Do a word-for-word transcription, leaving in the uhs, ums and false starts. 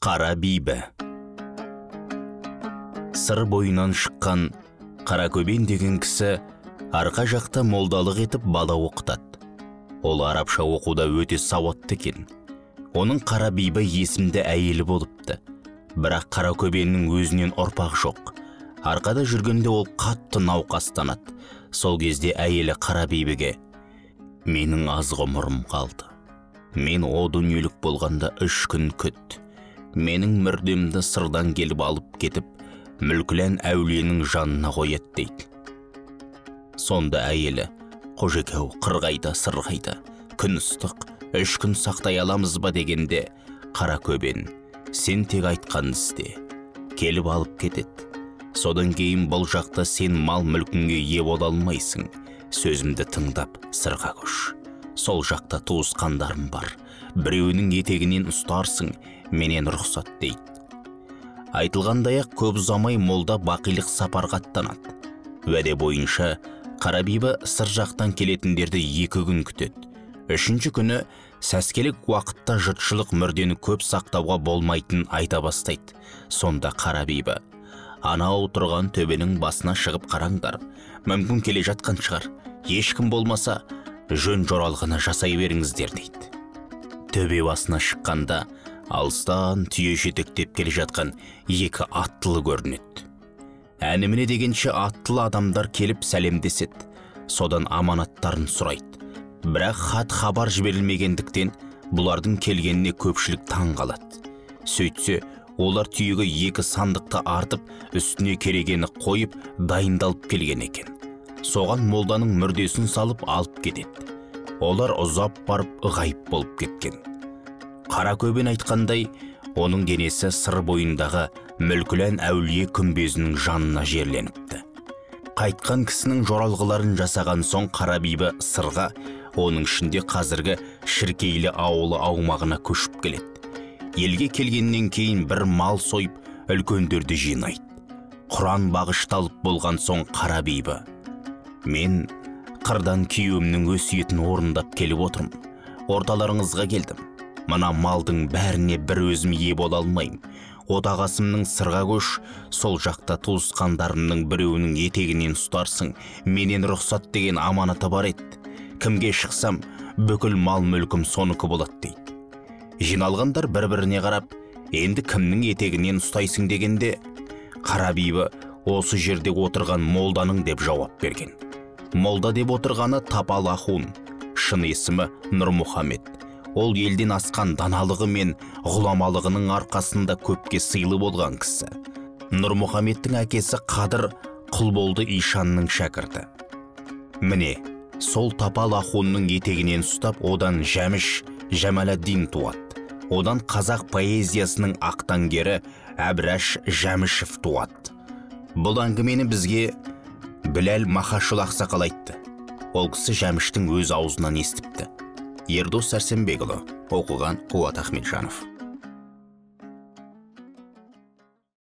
Қара бибі. Сыр бойынан шыққан Қаракөбен деген кісі арқа жақта молдалық етіп бала оқытады. Ол арабша оқуда өте сауатты екен. Оның Қара бибі есімді әйелі болыпты. Бірақ Қаракөбеннің өзінен ұрпақ жоқ. Арқада жүргенде ол қатты науқастанады. Сол кезде әйелі Қара бибіге: менің аз ғұмырым қалды. Мен о дүниелік болғанда үш күн күт. Менің мүрдемді сырдан келіп алып кетіп, Мүлкілән әулиенің жанына қояды дейді. Сонда әйелі: қожекеу, қырғайда, сырғайда, күн ыстық, үш күн сақтай аламыз ба дегенде, Қаракөбен: сен тек айтқан істе, келіп алып кетеді. Содан кейін бұл жақта сен мал мүлкіңге ие бола алмайсың. Сөзімді тыңдап, сырға көш. Сол жақта туысқандарым бар. Біреуінің етегінен ұстарсың, менен рұқсат дейді. Айтылғандай-ақ көп ұзамай молда бақилық сапарға аттанады. Уәде бойынша Қара бибі сыр жақтан келетіндерді екі күн күтеді. Үшінші күні сәскелік уақытта жұртшылық мүрдені көп сақтауға болмайтынын айта бастайды. Сонда Қара бибі: анау тұрған төбенің басына шығып қараңдар. Мүмкін келе жатқан шығар. Ешкім болмаса, жөн жоралғыны жасай беріңіздер дейді. Төбе басына шыққанда алыстан түйе жетектеп келе жатқан екі аттылы көрінеді. Әніміне дегенше аттылы адамдар келіп сәлемдеседі. Содан аманаттарын сұрайды. Бірақ хат хабар жіберілмегендіктен бұлардың келгеніне көпшілік таң қалады. Сөйтсе, олар түйеге екі сандықты артып, үстіне керегені қойып, дайындалып келген екен. Соған молданың мүрдесін салып алып кетеді. Олар ұзап барып ғайып болып кеткен. Қаракөбен айтқандай, оның денесі сыр бойындағы Мүлкілән әулие күмбезінің жанына жерленіпті. Қайтқан кісінің жоралғыларын жасаған соң Қара бибі сырға, оның ішінде қазіргі Шіркейлі ауылы аумағына көшіп келеді. Елге келгеннен кейін бір мал сойып, үлкендерді жинайды. Құран бағышталып болған соң Қара бибі: мен қырдан күйеуімнің өсиетін орындап келіп отырмын. Орталарыңызға келдім. Мына малдың бәріне бір өзім ие бола алмаймын. Отағасымның сырға көш, сол жақта туысқандарымның біреуінің етегінен ұстарсың, менен рұқсат деген аманаты бар еді. Кімге шықсам, бүкіл мал мүлкім соныкі болады дейді. Жиналғандар бір-біріне қарап, енді кімнің етегінен ұстайсың дегенде, Қара бибі осы жерде отырған молданың деп жауап берген. Молда деп отырғаны Тапал Ахун, шын есімі Нұрмұхамед. Ол елден асқан даналығы мен ғұламалығының арқасында көпке сыйлы болған кісі. Нұрмұхамедтің әкесі Қадыр Құлболды Ишанның шәкірті. Міне, сол Тапал Ахунның етегінен ұстап, одан Жәміш Жәмәләддин туады. Одан қазақ поэзиясының ақтаңгері Әбраш Жәмішев туады. Бұл әңгімені бізге Біләл Махашұл ақсақал айтты. Ол кісі Жәміштің өз аузынан естіпті. Ердос Сәрсенбекұлы, оқыған Қуат Ахметжанов.